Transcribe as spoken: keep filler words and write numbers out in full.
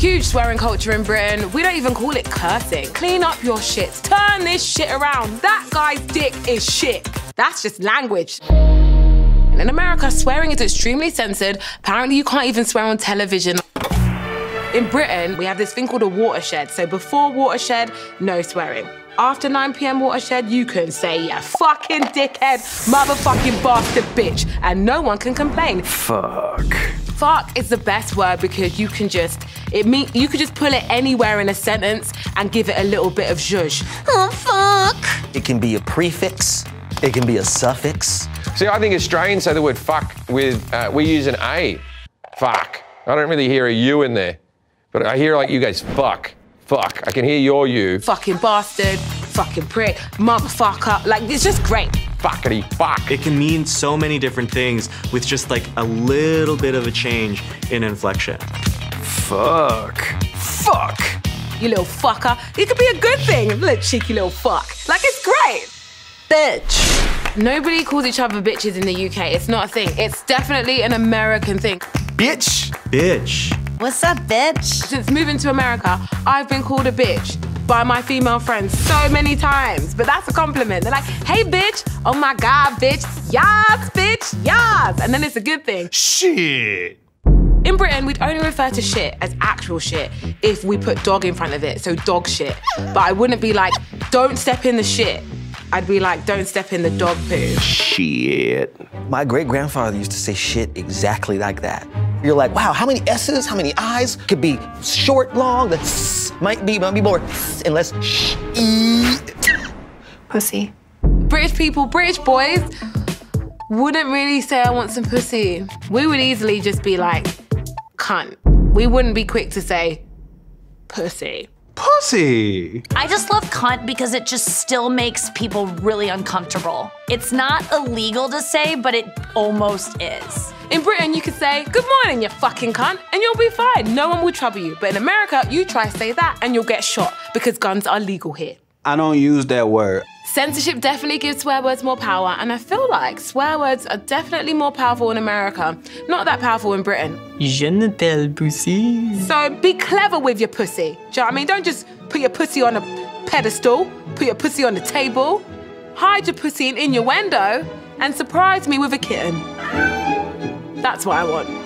Huge swearing culture in Britain. We don't even call it cursing. Clean up your shit. Turn this shit around. That guy's dick is shit. That's just language. In America, swearing is extremely censored. Apparently, you can't even swear on television. In Britain, we have this thing called a watershed. So before watershed, no swearing. After nine p m watershed, you can say, yeah, fucking dickhead, motherfucking bastard bitch, and no one can complain. Fuck. Fuck is the best word because you can just, it mean, you could just pull it anywhere in a sentence and give it a little bit of zhuzh. Oh, fuck. It can be a prefix. It can be a suffix. See, I think Australians say the word fuck with, uh, we use an A. Fuck. I don't really hear a U in there, but I hear like you guys, fuck, fuck. I can hear your U. Fucking bastard, fucking prick, motherfucker. Like, it's just great. Fuckity fuck. It can mean so many different things with just like a little bit of a change in inflection. Fuck. Fuck. You little fucker. It could be a good thing, little cheeky little fuck. Like, it's great. Bitch. Nobody calls each other bitches in the U K. It's not a thing. It's definitely an American thing. Bitch. Bitch. What's up, bitch? Since moving to America, I've been called a bitch by my female friends so many times, but that's a compliment. They're like, hey, bitch. Oh my God, bitch. Yas, bitch, yas. And then it's a good thing. Shit. In Britain, we'd only refer to shit as actual shit if we put dog in front of it, so dog shit. But I wouldn't be like, don't step in the shit. I'd be like, don't step in the dog poo. Shit. My great-grandfather used to say shit exactly like that. You're like, wow, how many S's, how many I's? Could be short, long, the s might be, might be more s and less sh, e. Pussy. British people, British boys, wouldn't really say I want some pussy. We would easily just be like, cunt. We wouldn't be quick to say, pussy. Pussy. I just love cunt because it just still makes people really uncomfortable. It's not illegal to say, but it almost is. In Britain, you could say, good morning, you fucking cunt, and you'll be fine. No one will trouble you. But in America, you try to say that and you'll get shot because guns are legal here. I don't use that word. Censorship definitely gives swear words more power, and I feel like swear words are definitely more powerful in America, not that powerful in Britain. Je ne t'aime pussy. So be clever with your pussy. Do you know what I mean? Don't just put your pussy on a pedestal, put your pussy on the table, hide your pussy in innuendo, and surprise me with a kitten. That's what I want.